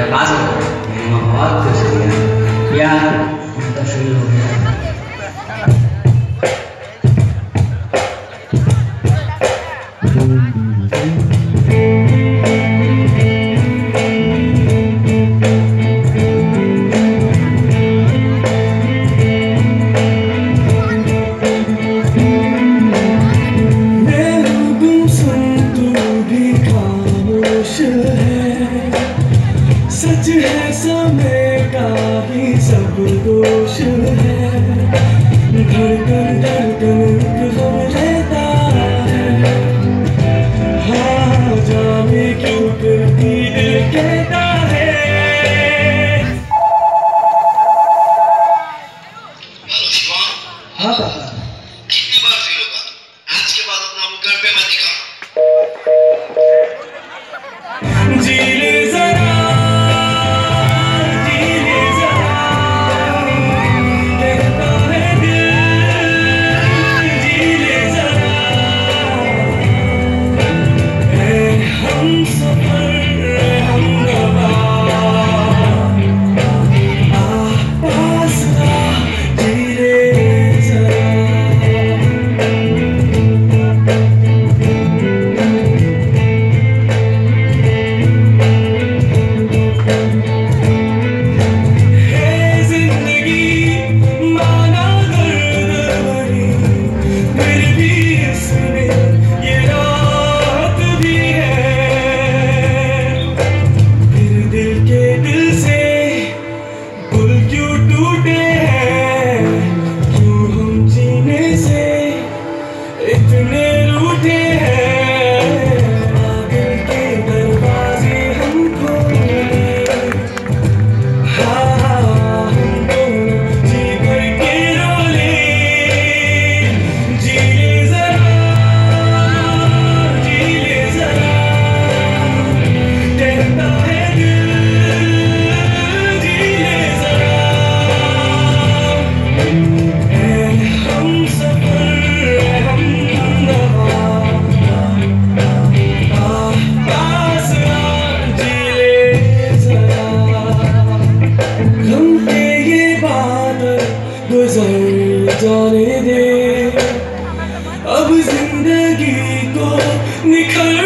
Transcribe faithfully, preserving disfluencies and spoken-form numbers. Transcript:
पास हो बहुत शुक्रिया यार, तो शुरू हो गया। सच है समय का ही सब दोष है, धड़कन धड़कन हम रहता है, हाँ जाने क्यों फिर भी दिल कहता है। हेलो शिवा। हाँ पापा। कितनी बार फेल होगा, आज के बाद अपना मुंह घर पे मत दिखा। जी ले जरा इतने रूठे हैं, आगे के दरवाजे हम खोले, हाँ हम दोनों जी भर के रोले, जी ले जरा, जी ले जरा, कहता है दिल, जी ले जरा, ऐ हम सफर गुजर जाने दे, अब जिंदगी को निखर